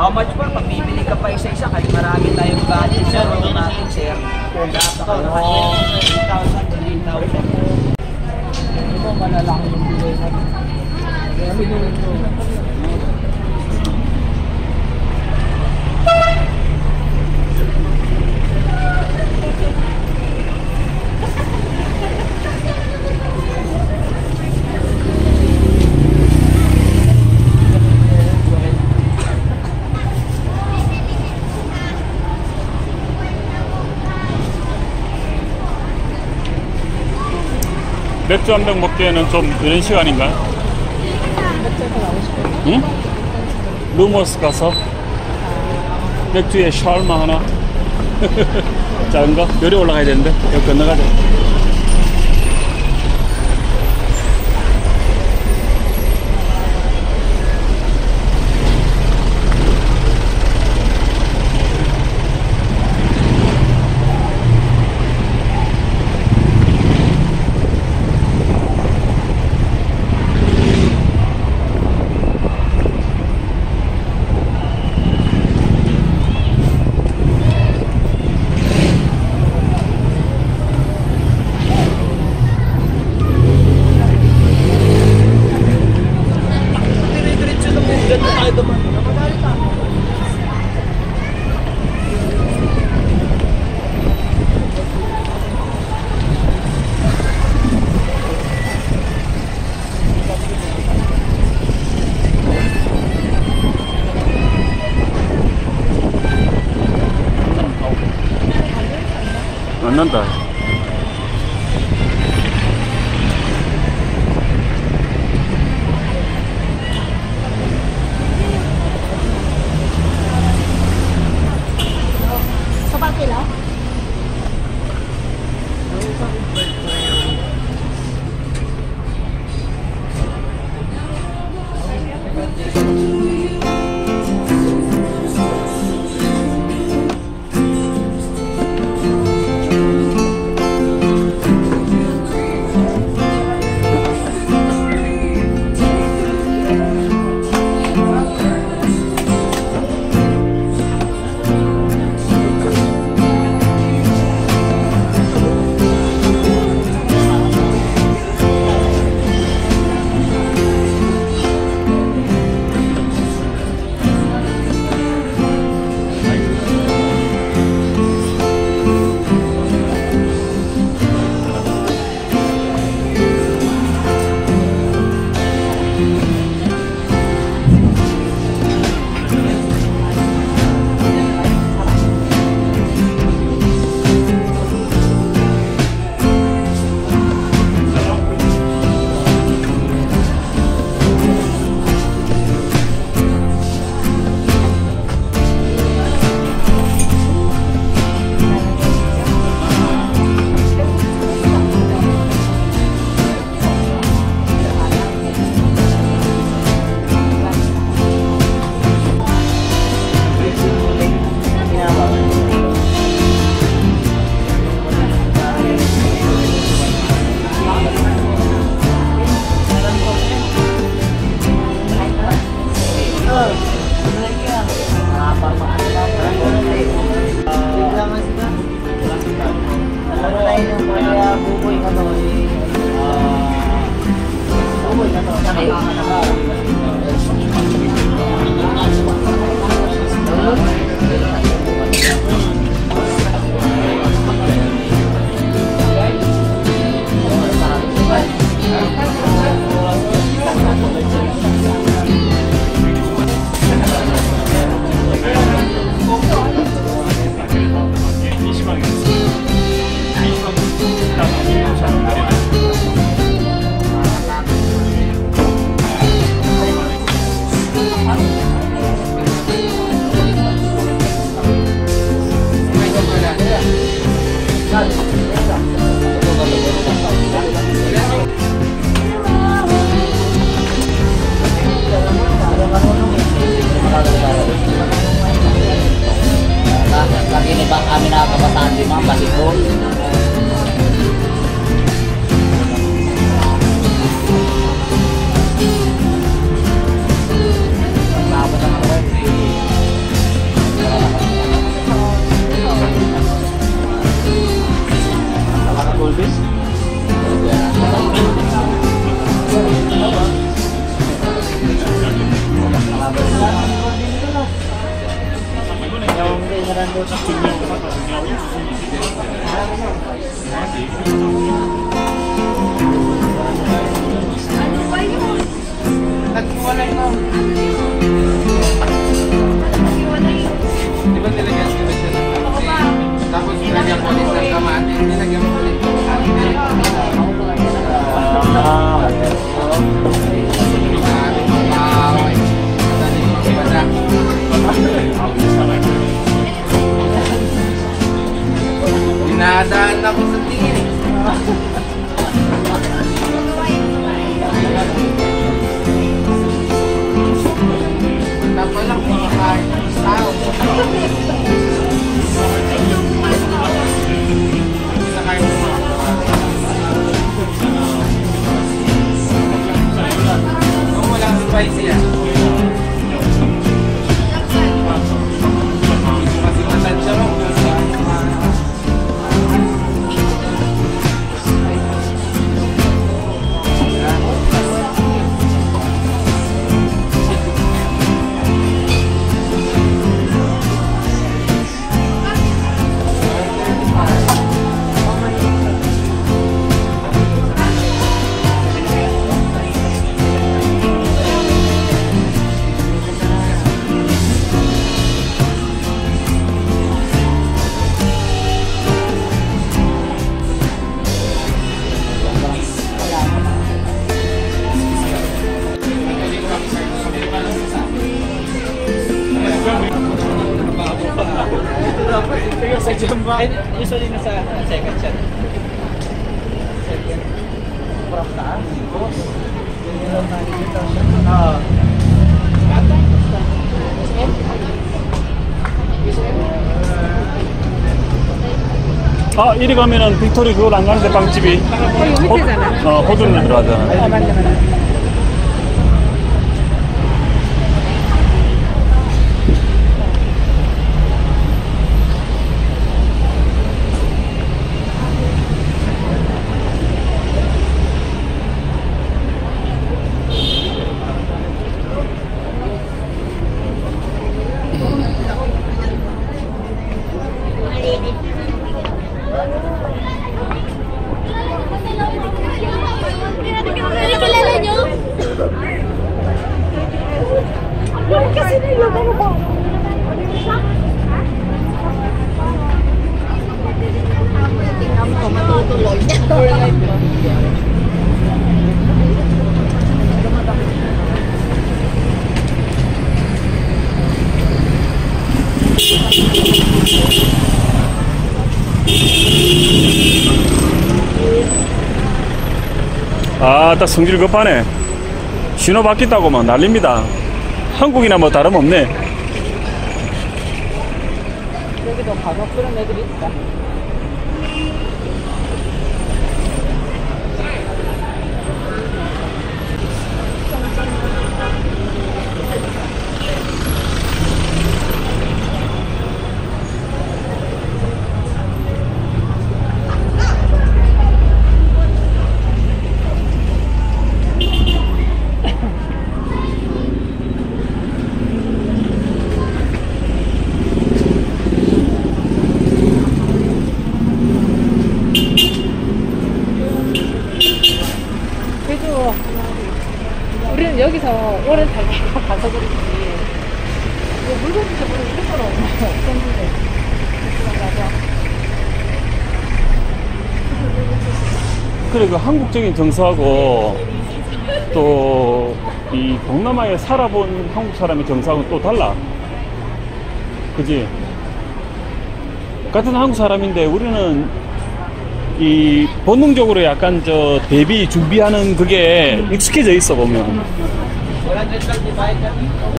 How much po? Pag bibili ka pa isa-isa, kahit marami tayong budget, sir, huwag natin, sir. Ito, naka 8,000, 8,000. Ito, malalaki yung bilay natin. Kaya binili ito. 맥주 한 병 먹기에는 좀 이런 시간인가? 응? 루머스 가서 맥주에 샤얼마 하나 작은 거? 요리 올라가야 되는데 여기 건너가자. 안 난다. Nagkuwalay mo. Di ba nilagyan sila siya ng taxi? Tapos nilagyan ko ulit ng kamatis. Nilagyan ko ulit ng kamatis. Dinadaan ako sa tingin. Punta pa lang kumakain ng tao. Sakay mo mga. Kung walang spicy yan. Kasi matansya mo. Sa Jumba. Usually nasa second shot. Second. From taas. Boss. 아, 이리 가면은 빅토리 그걸 안 가는데 빵집이. 밑에잖아. 호두를 들어가잖아. 맞네. Kilala nyo? Kasi nila, ano ba? Tingnan mo, matutuloy. 아, 딱 성질 급하네. 신호 바뀌었다고 막 난립니다. 한국이나 뭐 다름없네. 여기도 가격 그런 애들이 있다. 그래도 우리는 여기서 오래 살다가 가서 그렇지 뭐 물건 진짜 보는 이런 건 없었는데 맞아. 그래, 그 한국적인 정서하고 또 이 동남아에 살아본 한국 사람의 정서하고는 또 달라. 그지? 같은 한국 사람인데 우리는 이 본능적으로 약간 저 대비 준비하는 그게 익숙해져 있어 보면.